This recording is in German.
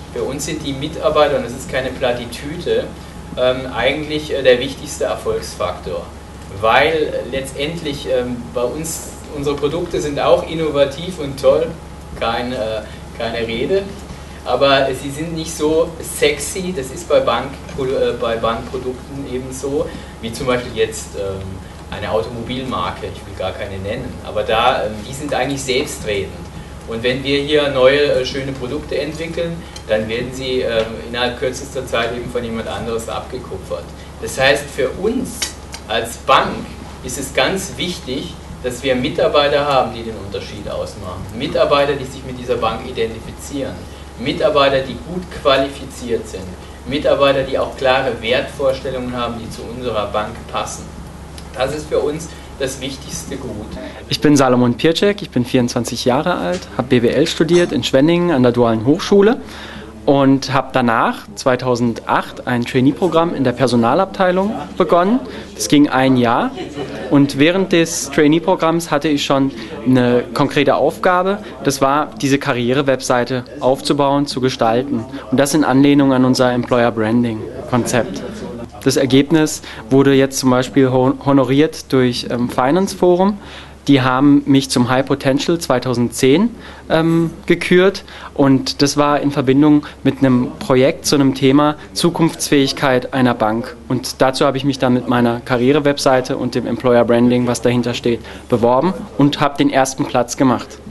Für uns sind die Mitarbeiter, und das ist keine Plattitüde, eigentlich der wichtigste Erfolgsfaktor. Weil letztendlich bei uns, unsere Produkte sind auch innovativ und toll, keine Rede, aber sie sind nicht so sexy, das ist bei Bankprodukten eben so, wie zum Beispiel jetzt eine Automobilmarke, ich will gar keine nennen, aber die sind eigentlich selbstredend. Und wenn wir hier neue, schöne Produkte entwickeln, dann werden sie innerhalb kürzester Zeit eben von jemand anderes abgekupfert. Das heißt, für uns als Bank ist es ganz wichtig, dass wir Mitarbeiter haben, die den Unterschied ausmachen. Mitarbeiter, die sich mit dieser Bank identifizieren. Mitarbeiter, die gut qualifiziert sind. Mitarbeiter, die auch klare Wertvorstellungen haben, die zu unserer Bank passen. Das ist für uns das wichtigste Gut. Ich bin Salomon Pircek, ich bin 24 Jahre alt, habe BWL studiert in Schwenningen an der Dualen Hochschule und habe danach 2008 ein Trainee-Programm in der Personalabteilung begonnen. Das ging ein Jahr und während des Trainee-Programms hatte ich schon eine konkrete Aufgabe. Das war, diese Karriere-Webseite aufzubauen, zu gestalten, und das in Anlehnung an unser Employer-Branding-Konzept. Das Ergebnis wurde jetzt zum Beispiel honoriert durch Finance Forum. Die haben mich zum High Potential 2010 gekürt, und das war in Verbindung mit einem Projekt zu einem Thema Zukunftsfähigkeit einer Bank. Und dazu habe ich mich dann mit meiner Karriere-Webseite und dem Employer Branding, was dahinter steht, beworben und habe den ersten Platz gemacht.